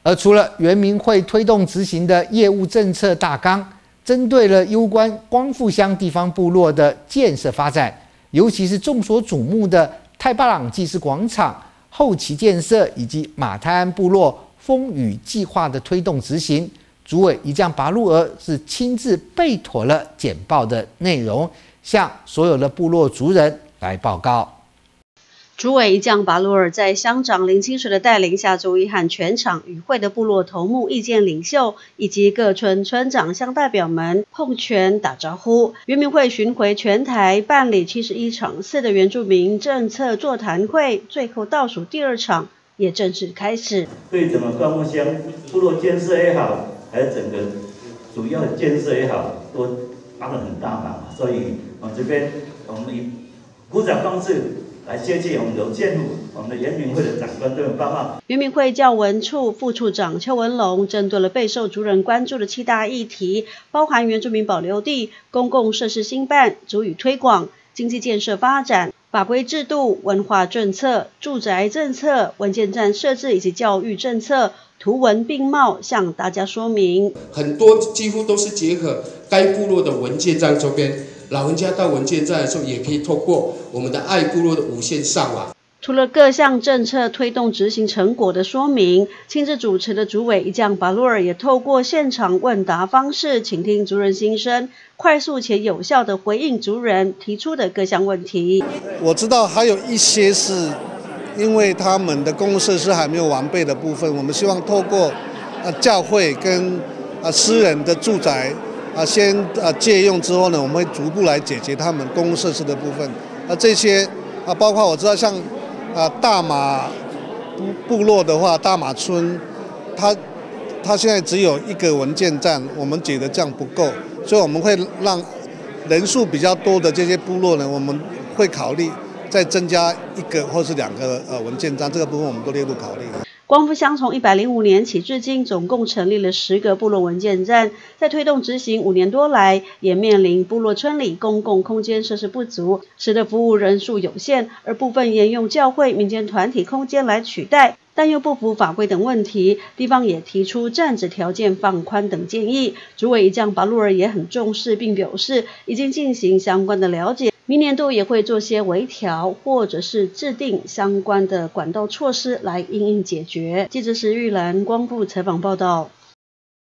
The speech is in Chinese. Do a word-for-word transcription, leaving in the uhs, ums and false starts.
而除了原民会推动执行的业务政策大纲，针对了攸关光复乡地方部落的建设发展，尤其是众所瞩目的太巴朗祭祀广场后期建设以及马太安部落风雨计划的推动执行，主委一将拔路儿是亲自备妥了简报的内容，向所有的部落族人来报告。 主委一将拔路尔在乡长林清水的带领下，周一和全场与会的部落头目、意见领袖以及各村村长乡代表们碰拳打招呼。原民会巡回全台办理七十一场次的原住民政策座谈会，最后倒数第二场也正式开始。 对整个光复乡部落建设也好，还有整个主要的建设也好，都帮了很大忙。所以我这边我们以鼓掌方式来谢谢我们刘建武、我们的原民会的长官对我们报告。 原民会教文处副处长邱文龙针对了备受族人关注的七大议题，包含原住民保留地、公共设施兴办、族语推广、经济建设发展、法规制度、文化政策、住宅政策、文件站设置以及教育政策，图文并茂向大家说明。 很多几乎都是结合该部落的文件站周边。老人家到文件站的时候，也可以透过我们的爱部落的无线上网。 除了各项政策推动执行成果的说明，亲自主持的主委一将拔路尔也透过现场问答方式，倾听族人心声，快速且有效地回应族人提出的各项问题。 我知道还有一些是因为他们的公共设施还没有完备的部分，我们希望透过呃教会跟呃私人的住宅。啊，先啊借用之后呢，我们会逐步来解决他们公共设施的部分。啊，这些啊，包括我知道像啊大马部部落的话，大马村，它它现在只有一个文件站，我们觉得这样不够，所以我们会让人数比较多的这些部落呢，我们会考虑再增加一个或是两个呃文件站，这个部分我们都列入考虑。 光复乡从一百零五年起至今，总共成立了十个部落文件站，在推动执行五年多来，也面临部落村里公共空间设施不足，使得服务人数有限，而部分沿用教会、民间团体空间来取代，但又不符法规等问题，地方也提出站址条件放宽等建议。主委一将拔路尔也很重视，并表示已经进行相关的了解。明年度也会做些微调，或者是制定相关的管道措施来因应解决。记者石玉兰光复采访报道。